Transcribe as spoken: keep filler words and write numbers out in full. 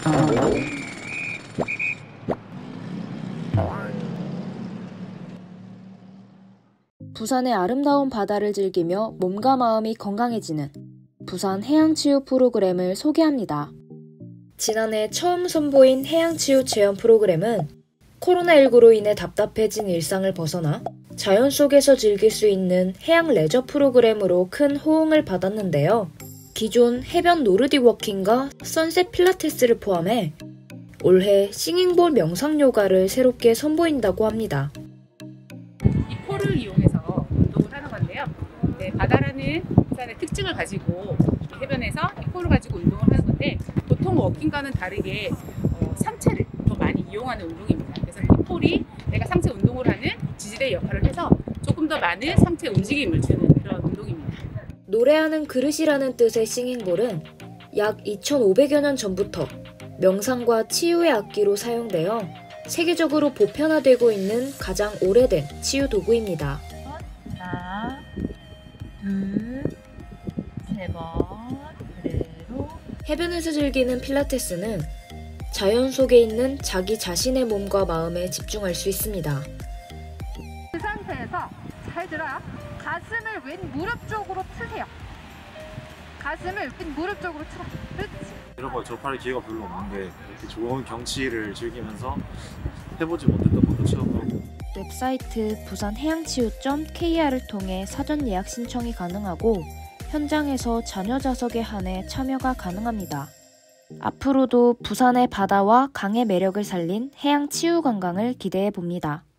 부산의 아름다운 바다를 즐기며 몸과 마음이 건강해지는 부산 해양치유 프로그램을 소개합니다. 지난해 처음 선보인 해양치유 체험 프로그램은 코로나십구로 인해 답답해진 일상을 벗어나 자연 속에서 즐길 수 있는 해양 레저 프로그램으로 큰 호응을 받았는데요. 기존 해변 노르딕 워킹과 선셋 필라테스를 포함해 올해 싱잉볼 명상 요가를 새롭게 선보인다고 합니다. 이 폴을 이용해서 운동을 하는 건데요. 네, 바다라는 부산의 특징을 가지고 해변에서 이 폴을 가지고 운동을 하는 건데, 보통 워킹과는 다르게 어, 상체를 더 많이 이용하는 운동입니다. 그래서 이 폴이 내가 상체 운동을 하는 지지대 역할을 해서 조금 더 많은 상체 움직임을 주는 그런 운동입니다. 노래하는 그릇이라는 뜻의 싱잉볼은 약 이천오백여 년 전부터 명상과 치유의 악기로 사용되어 세계적으로 보편화되고 있는 가장 오래된 치유 도구입니다. 하나, 둘, 세 번, 그대로. 해변에서 즐기는 필라테스는 자연 속에 있는 자기 자신의 몸과 마음에 집중할 수 있습니다. 그 상태에서 잘 들어요. 가슴을 왼 무릎 쪽으로 트세요. 가슴을 왼 무릎 쪽으로 틀어. 그렇지. 이런 걸 접할 기회가 별로 없는데 이렇게 좋은 경치를 즐기면서 해보지 못했던 것도 체험하고, 웹사이트 부산해양치유 닷 케이알을 통해 사전 예약 신청이 가능하고 현장에서 자녀 좌석에 한해 참여가 가능합니다. 앞으로도 부산의 바다와 강의 매력을 살린 해양치유 관광을 기대해 봅니다.